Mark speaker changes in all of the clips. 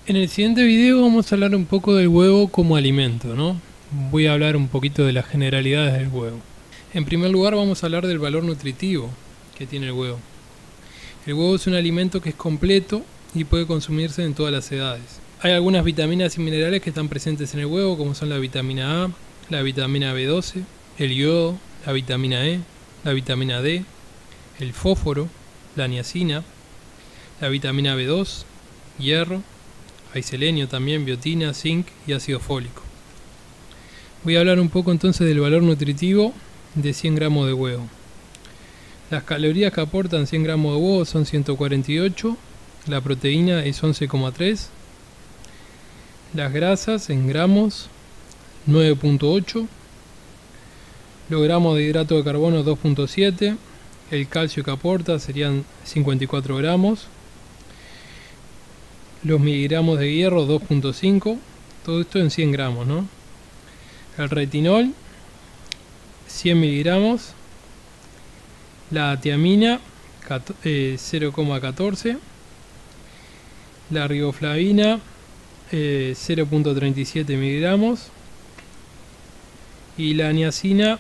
Speaker 1: En el siguiente video vamos a hablar un poco del huevo como alimento, ¿no? Voy a hablar un poquito de las generalidades del huevo. En primer lugar vamos a hablar del valor nutritivo que tiene el huevo. El huevo es un alimento que es completo y puede consumirse en todas las edades. Hay algunas vitaminas y minerales que están presentes en el huevo, como son la vitamina A, la vitamina B12, el yodo, la vitamina E, la vitamina D, el fósforo, la niacina, la vitamina B2, hierro, hay selenio también, biotina, zinc y ácido fólico. Voy a hablar un poco entonces del valor nutritivo de 100 gramos de huevo. Las calorías que aportan 100 gramos de huevo son 148, la proteína es 11,3, las grasas en gramos 9,8, los gramos de hidrato de carbono 2,7, el calcio que aporta serían 54 gramos, los miligramos de hierro 2,5, todo esto en 100 gramos, ¿no? El retinol 100 miligramos, la tiamina 0,14, la riboflavina 0,37 miligramos y la niacina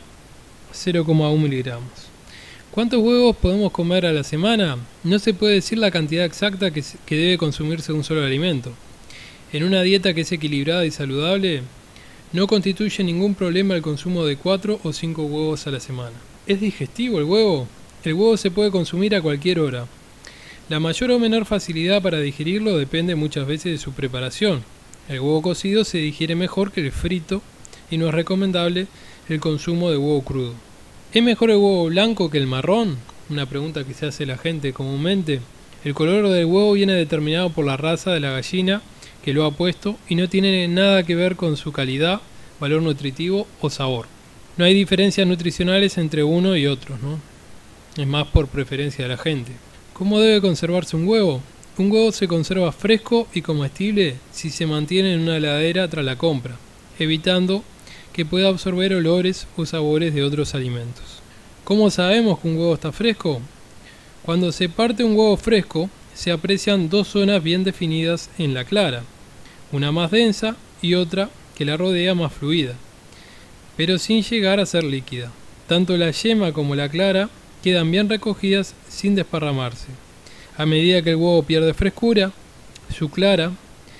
Speaker 1: 0,1 miligramos. ¿Cuántos huevos podemos comer a la semana? No se puede decir la cantidad exacta que debe consumirse de un solo alimento. En una dieta que es equilibrada y saludable, no constituye ningún problema el consumo de 4 o 5 huevos a la semana. ¿Es digestivo el huevo? El huevo se puede consumir a cualquier hora. La mayor o menor facilidad para digerirlo depende muchas veces de su preparación. El huevo cocido se digiere mejor que el frito y no es recomendable el consumo de huevo crudo. ¿Es mejor el huevo blanco que el marrón? Una pregunta que se hace la gente comúnmente. El color del huevo viene determinado por la raza de la gallina que lo ha puesto y no tiene nada que ver con su calidad, valor nutritivo o sabor. No hay diferencias nutricionales entre uno y otro, ¿no? Es más por preferencia de la gente. ¿Cómo debe conservarse un huevo? Un huevo se conserva fresco y comestible si se mantiene en una heladera tras la compra, evitando que pueda absorber olores o sabores de otros alimentos. ¿Cómo sabemos que un huevo está fresco? Cuando se parte un huevo fresco, se aprecian dos zonas bien definidas en la clara, una más densa y otra que la rodea más fluida, pero sin llegar a ser líquida. Tanto la yema como la clara quedan bien recogidas sin desparramarse. A medida que el huevo pierde frescura, su clara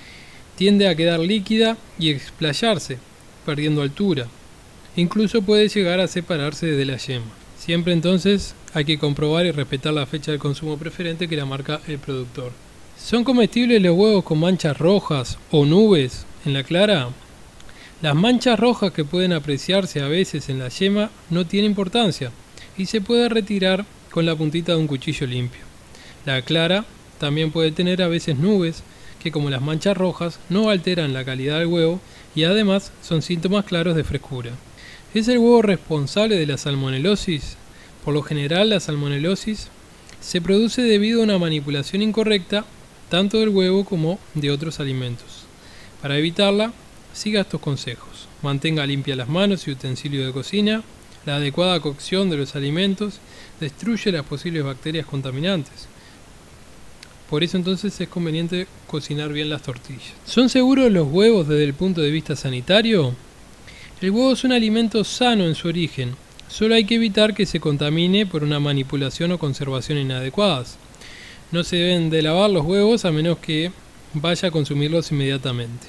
Speaker 1: tiende a quedar líquida y explayarse, perdiendo altura. Incluso puede llegar a separarse de la yema. Siempre entonces hay que comprobar y respetar la fecha de consumo preferente que la marca el productor. ¿Son comestibles los huevos con manchas rojas o nubes en la clara? Las manchas rojas que pueden apreciarse a veces en la yema no tienen importancia y se puede retirar con la puntita de un cuchillo limpio. La clara también puede tener a veces nubes que, como las manchas rojas, no alteran la calidad del huevo y además son síntomas claros de frescura. ¿Es el huevo responsable de la salmonelosis? Por lo general, la salmonelosis se produce debido a una manipulación incorrecta tanto del huevo como de otros alimentos. Para evitarla, siga estos consejos. Mantenga limpias las manos y utensilios de cocina. La adecuada cocción de los alimentos destruye las posibles bacterias contaminantes. Por eso entonces es conveniente cocinar bien las tortillas. ¿Son seguros los huevos desde el punto de vista sanitario? El huevo es un alimento sano en su origen. Solo hay que evitar que se contamine por una manipulación o conservación inadecuadas. No se deben de lavar los huevos a menos que vaya a consumirlos inmediatamente.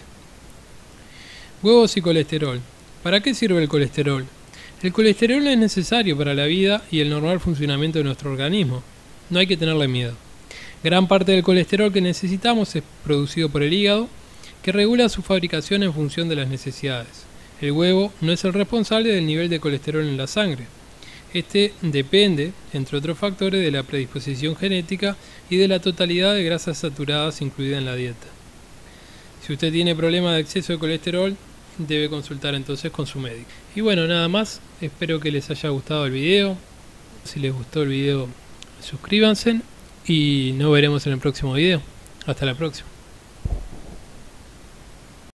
Speaker 1: Huevos y colesterol. ¿Para qué sirve el colesterol? El colesterol es necesario para la vida y el normal funcionamiento de nuestro organismo. No hay que tenerle miedo. Gran parte del colesterol que necesitamos es producido por el hígado, que regula su fabricación en función de las necesidades. El huevo no es el responsable del nivel de colesterol en la sangre. Este depende, entre otros factores, de la predisposición genética y de la totalidad de grasas saturadas incluida en la dieta. Si usted tiene problemas de exceso de colesterol, debe consultar entonces con su médico. Y bueno, nada más. Espero que les haya gustado el video. Si les gustó el video, suscríbanse y nos veremos en el próximo video. Hasta la próxima.